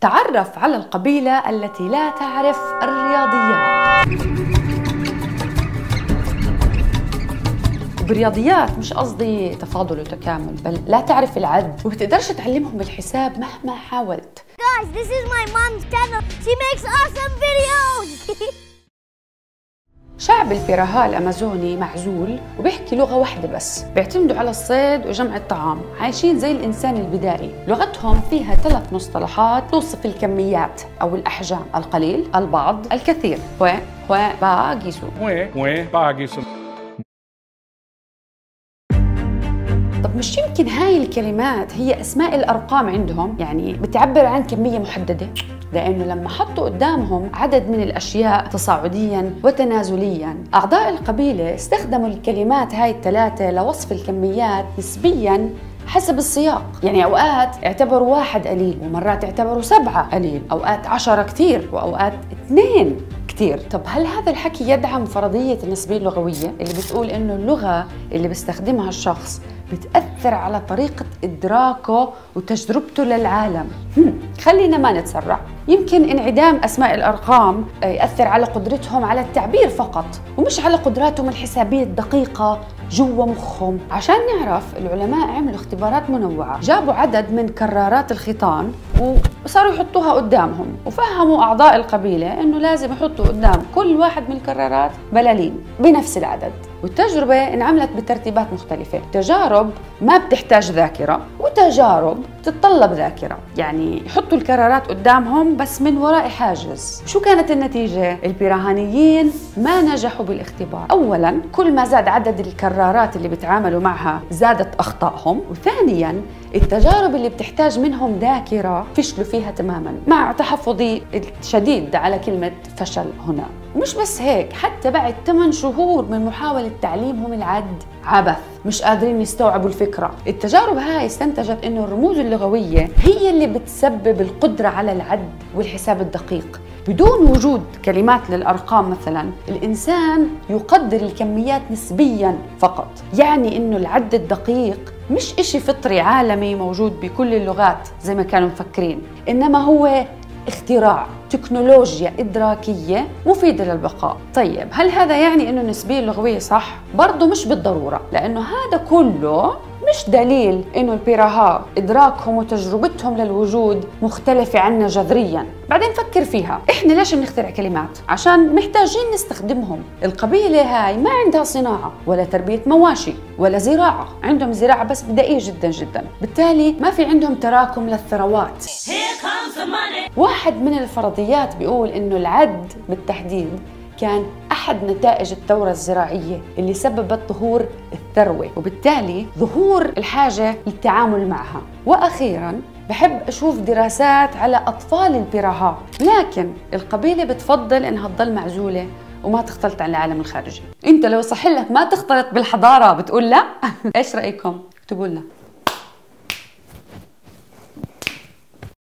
تعرف على القبيلة التي لا تعرف الرياضيات. بالرياضيات مش قصدي تفاضل وتكامل، بل لا تعرف العد وبتقدرش تعلمهم الحساب مهما حاولت. Guys, this is my mom's channel. She makes awesome videos. شعب البيراها الأمازوني معزول وبيحكي لغة واحدة بس، بيعتمدوا على الصيد وجمع الطعام، عايشين زي الإنسان البدائي. لغتهم فيها 3 مصطلحات توصف الكميات أو الأحجام: القليل، البعض، الكثير. باغيسو. طب مش يمكن هاي الكلمات هي أسماء الأرقام عندهم؟ يعني بتعبر عن كمية محددة؟ لأنه لما حطوا قدامهم عدد من الأشياء تصاعدياً وتنازلياً، أعضاء القبيلة استخدموا الكلمات هاي ال3 لوصف الكميات نسبياً حسب السياق. يعني أوقات اعتبروا 1 قليل، ومرات اعتبروا 7 قليل، أوقات 10 كتير، وأوقات 2 كتير. طب هل هذا الحكي يدعم فرضية النسبية اللغوية اللي بتقول إنه اللغة اللي بيستخدمها الشخص بتأثر على طريقة إدراكه وتجربته للعالم؟ خلينا ما نتسرع. يمكن انعدام أسماء الأرقام يأثر على قدرتهم على التعبير فقط، ومش على قدراتهم الحسابية الدقيقة جوا مخهم. عشان نعرف، العلماء عملوا اختبارات منوعة، جابوا عدد من كرارات الخيطان وصاروا يحطوها قدامهم، وفهموا أعضاء القبيلة إنه لازم يحطوا قدام كل واحد من الكرارات بلالين بنفس العدد. والتجربة انعملت بترتيبات مختلفة، تجارب ما بتحتاج ذاكرة وتجارب بتتطلب ذاكرة. يعني يحطوا الكرارات قدامهم بس من وراء حاجز. شو كانت النتيجة؟ البيراهانيين ما نجحوا بالاختبار. أولاً، كل ما زاد عدد الكرارات اللي بيتعاملوا معها زادت أخطائهم، وثانياً التجارب اللي بتحتاج منهم ذاكرة فشلوا فيها تماماً، مع تحفظي الشديد على كلمة فشل هنا. ومش بس هيك، حتى بعد 8 شهور من محاولة تعليمهم العد عبث، مش قادرين يستوعبوا الفكرة. التجارب هاي استنتجت إنه الرموز اللغوية هي اللي بتسبب القدرة على العد والحساب الدقيق. بدون وجود كلمات للأرقام مثلاً، الإنسان يقدر الكميات نسبياً فقط. يعني إنه العد الدقيق مش إشي فطري عالمي موجود بكل اللغات زي ما كانوا مفكرين، إنما هو اختراع، تكنولوجيا إدراكية مفيدة للبقاء. طيب، هل هذا يعني إنه النسبية اللغوية صح؟ برضو مش بالضرورة، لأنه هذا كله مش دليل إنه البيراها إدراكهم وتجربتهم للوجود مختلفة عنا جذرياً. بعدين فكر فيها، إحنا ليش بنخترع كلمات؟ عشان محتاجين نستخدمهم. القبيلة هاي ما عندها صناعة ولا تربية مواشي ولا زراعة، عندهم زراعة بس بدائية جداً جداً، بالتالي ما في عندهم تراكم للثروات. واحد من الفرضيات بيقول إنه العد بالتحديد كان أحد نتائج الثورة الزراعية اللي سببت ظهور الثروة، وبالتالي ظهور الحاجة للتعامل معها. وأخيراً، بحب أشوف دراسات على أطفال البيراها، لكن القبيلة بتفضل إنها تضل معزولة وما تختلط عن العالم الخارجي. أنت لو صح لك ما تختلط بالحضارة بتقول لا؟ إيش رأيكم؟ اكتبوا لنا.